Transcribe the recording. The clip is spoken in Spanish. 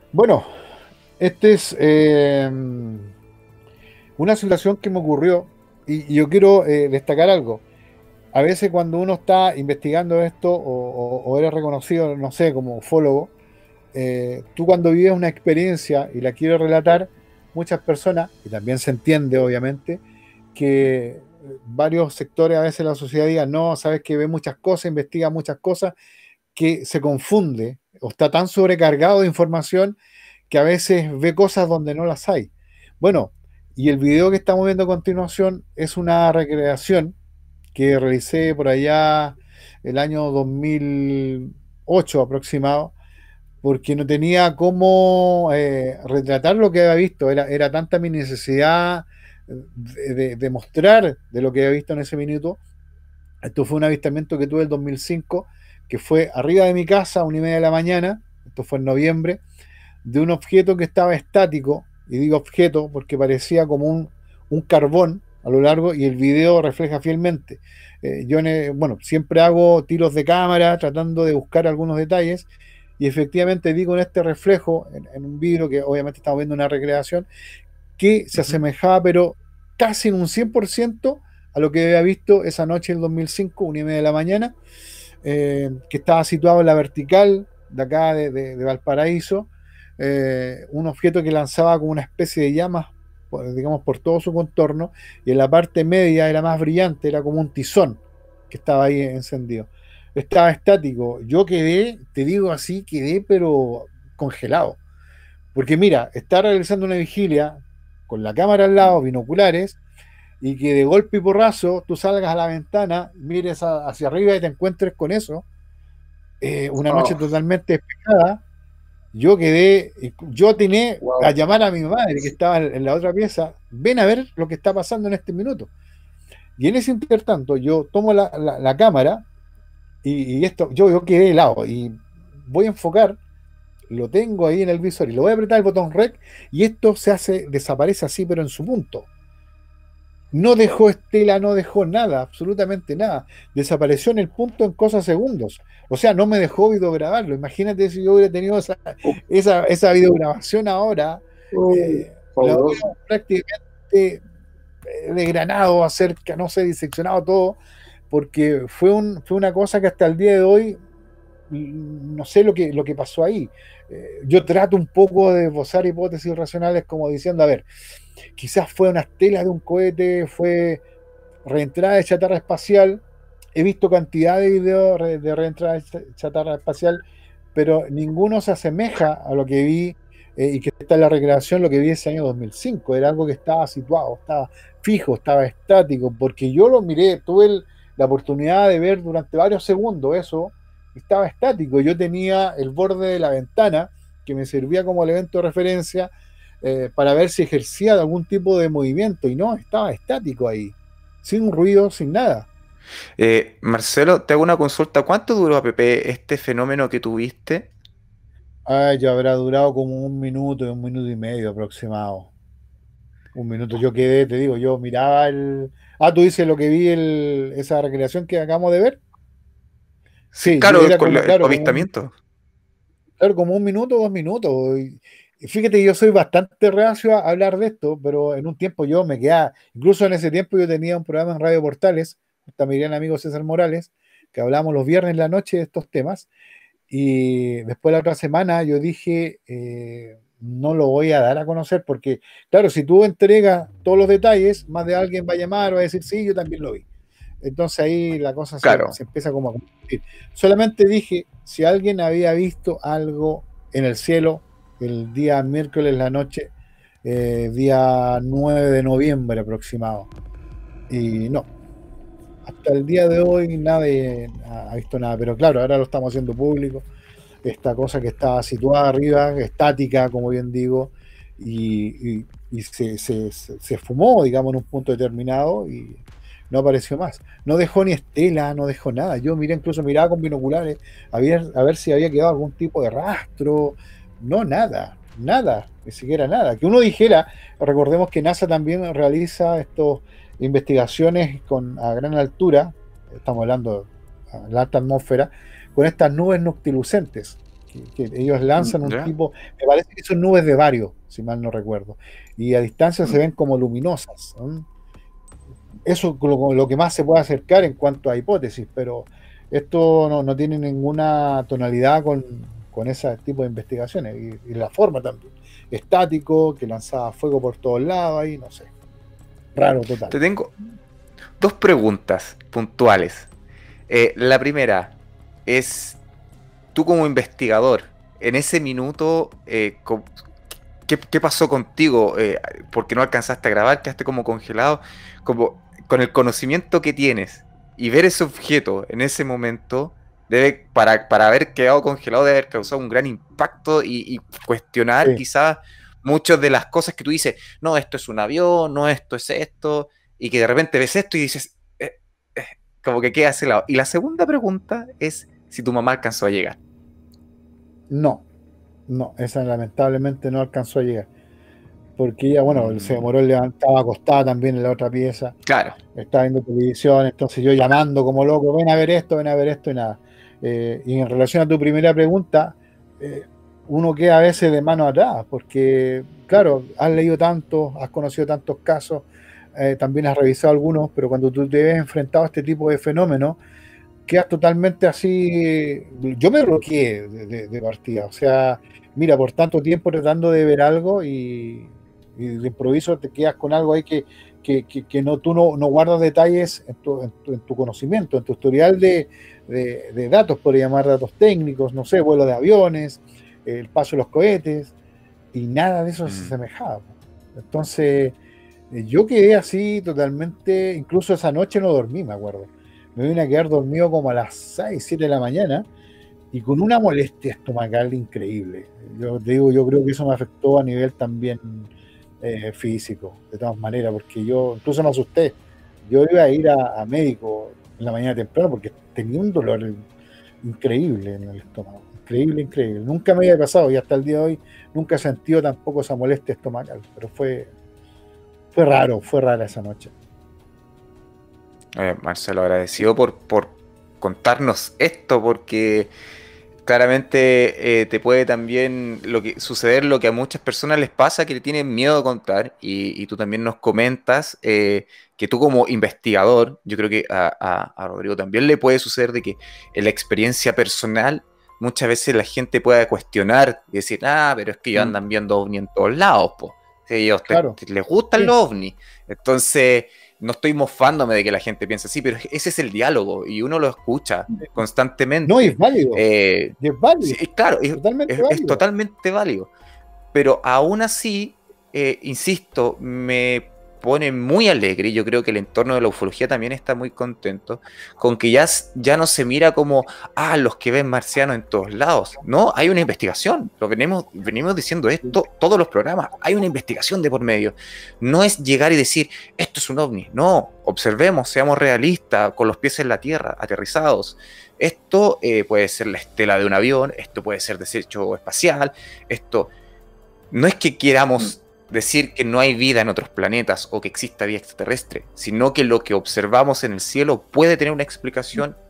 Bueno, este es una situación que me ocurrió y yo quiero destacar algo. A veces cuando uno está investigando esto o eres reconocido, no sé, como ufólogo, tú cuando vives una experiencia y la quieres relatar, muchas personas, y también se entiende obviamente, que varios sectores a veces de la sociedad digan, no, sabes que ve muchas cosas, investiga muchas cosas, que se confunde o está tan sobrecargado de información que a veces ve cosas donde no las hay. Bueno, y el video que estamos viendo a continuación es una recreación que realicé por allá el año 2008 aproximado, porque no tenía cómo retratar lo que había visto. Era tanta mi necesidad de mostrar de lo que había visto en ese minuto. Esto fue un avistamiento que tuve el 2005, que fue arriba de mi casa a 1:30 de la mañana, esto fue en noviembre, de un objeto que estaba estático, y digo objeto porque parecía como un carbón a lo largo, y el video refleja fielmente. Bueno, siempre hago tiros de cámara tratando de buscar algunos detalles, y efectivamente vi con este reflejo en un vidrio, que obviamente estamos viendo una recreación, que se Ujú. asemejaba, pero casi en un 100% a lo que había visto esa noche del 2005, 1:30 de la mañana, que estaba situado en la vertical de acá de Valparaíso, un objeto que lanzaba como una especie de llamas, digamos, por todo su contorno, y en la parte media era más brillante, era como un tizón que estaba ahí encendido. Estaba estático. Yo quedé, te digo así, quedé pero congelado. Porque mira, está realizando una vigilia con la cámara al lado, binoculares, y que de golpe y porrazo tú salgas a la ventana, mires hacia arriba y te encuentres con eso, una noche Oh, totalmente despejada. Yo atiné a wow. llamar a mi madre que estaba en la otra pieza, ven a ver lo que está pasando en este minuto. Y en ese intertanto yo tomo la cámara y esto, yo quedé helado y voy a enfocar, lo tengo ahí en el visor y lo voy a apretar el botón REC, y esto desaparece así, pero en su punto. No dejó estela, no dejó nada, absolutamente nada. Desapareció en el punto en cosas segundos. O sea, no me dejó videograbarlo. Imagínate si yo hubiera tenido esa videograbación ahora, la Fabuloso. hubiera prácticamente desgranado acerca, no sé, diseccionado todo, porque fue una cosa que hasta el día de hoy no sé lo que pasó ahí. Yo trato un poco de esbozar hipótesis racionales como diciendo, a ver, quizás fue una estela de un cohete, fue reentrada de chatarra espacial. He visto cantidad de videos de reentrada de chatarra espacial, pero ninguno se asemeja a lo que vi, y que está en la recreación, lo que vi ese año 2005. Era algo que estaba situado, estaba fijo, estaba estático, porque yo lo miré, la oportunidad de ver durante varios segundos eso, estaba estático. Yo tenía el borde de la ventana que me servía como elemento de referencia, para ver si ejercía algún tipo de movimiento, y no, estaba estático ahí, sin ruido, sin nada. Marcelo, te hago una consulta. ¿Cuánto duró, Pepe, este fenómeno que tuviste? Ay, ya habrá durado como 1 minuto, 1 minuto y medio aproximado. 1 minuto, yo quedé, te digo, yo miraba el... Ah, tú dices lo que vi, esa recreación que acabamos de ver. Sí, Sí, claro, era con como, tu claro, avistamiento. claro, como 1 minuto, 2 minutos. Y fíjate, yo soy bastante reacio a hablar de esto, pero en un tiempo yo me quedaba, incluso en ese tiempo yo tenía un programa en Radio Portales, está mi gran amigo César Morales, que hablábamos los viernes en la noche de estos temas. Y después la otra semana yo dije, no lo voy a dar a conocer porque, claro, si tú entregas todos los detalles, más de alguien va a llamar, va a decir, sí, yo también lo vi. Entonces ahí la cosa Claro. se empieza como a confundir. Solamente dije, si alguien había visto algo en el cielo el día miércoles la noche, día 9 de noviembre aproximado. Y no, hasta el día de hoy nadie ha visto nada, pero claro, ahora lo estamos haciendo público, esta cosa que estaba situada arriba, estática, como bien digo, y se fumó, digamos, en un punto determinado, y no apareció más. No dejó ni estela, no dejó nada. Yo miré, incluso miraba con binoculares a ver si había quedado algún tipo de rastro. No, nada, nada, ni siquiera nada. Que uno dijera, recordemos que NASA también realiza estos investigaciones a gran altura, estamos hablando de la alta atmósfera, con estas nubes noctilucentes. que ellos lanzan un ¿Ya? tipo, me parece que son nubes de varios, si mal no recuerdo, y a distancia se Mm. ven como luminosas. Eso es lo que más se puede acercar en cuanto a hipótesis, pero esto no tiene ninguna tonalidad con ese tipo de investigaciones, y la forma también, estático, que lanzaba fuego por todos lados, ahí no sé, raro total. Te tengo dos preguntas puntuales. La primera es, tú como investigador, en ese minuto, ¿qué pasó contigo? ¿Por qué no alcanzaste a grabar? ¿Quedaste como congelado? Como, con el conocimiento que tienes y ver ese objeto en ese momento, para haber quedado congelado, debe haber causado un gran impacto y cuestionar Sí, quizás muchas de las cosas que tú dices, no, esto es un avión, no, esto es esto, y que de repente ves esto y dices, eh, como que queda a ese lado. Y la segunda pregunta es si tu mamá alcanzó a llegar. no, no, esa lamentablemente no alcanzó a llegar, porque ella, bueno, se Mm, demoró en levantar, estaba acostada también en la otra pieza, claro. estaba viendo televisión, entonces yo llamando como loco, ven a ver esto, ven a ver esto, y nada. Y en relación a tu primera pregunta, eh, uno queda a veces de mano atrás, porque, claro, has leído tanto, has conocido tantos casos, también has revisado algunos, pero cuando tú te ves enfrentado a este tipo de fenómenos, quedas totalmente así. Yo me bloqueé de partida, o sea, mira, por tanto tiempo tratando de ver algo y de improviso te quedas con algo ahí que no, tú no guardas detalles en tu conocimiento, en tu historial de datos, por llamar datos técnicos, no sé, vuelo de aviones, el paso de los cohetes, y nada de eso se Mm. asemejaba. Entonces, yo quedé así totalmente, incluso esa noche no dormí, me acuerdo. Me vine a quedar dormido como a las 6 7 de la mañana y con una molestia estomacal increíble. Yo te digo, yo creo que eso me afectó a nivel también físico, de todas maneras, porque yo incluso me asusté. Yo iba a ir a médico en la mañana temprano porque tenía un dolor increíble en el estómago. Increíble, increíble. Nunca me había pasado y hasta el día de hoy nunca he sentido tampoco esa molestia estomacal, pero fue raro, fue rara esa noche. Marcelo, agradecido por contarnos esto, porque claramente te puede también suceder lo que a muchas personas les pasa, que le tienen miedo a contar, y tú también nos comentas que tú como investigador, yo creo que a Rodrigo también le puede suceder de que en la experiencia personal muchas veces la gente pueda cuestionar y decir, ah, pero es que ellos Mm, andan viendo ovni en todos lados, pues. Si a ellos claro, les gustan sí. los ovnis. Entonces, no estoy mofándome de que la gente piense así, pero ese es el diálogo y uno lo escucha No, y es constantemente. válido, Eh, y es válido, sí, claro, totalmente es válido. totalmente válido, pero aún así, insisto, me pone muy alegre, y yo creo que el entorno de la ufología también está muy contento, con que ya no se mira como, ah, los que ven marcianos en todos lados. No, hay una investigación, venimos diciendo esto, todos los programas, hay una investigación de por medio. No es llegar y decir, esto es un ovni, no, observemos, seamos realistas, con los pies en la tierra, aterrizados. Esto puede ser la estela de un avión, esto puede ser desecho espacial, esto no es que Mm, queramos decir que no hay vida en otros planetas o que exista vida extraterrestre, sino que lo que observamos en el cielo puede tener una explicación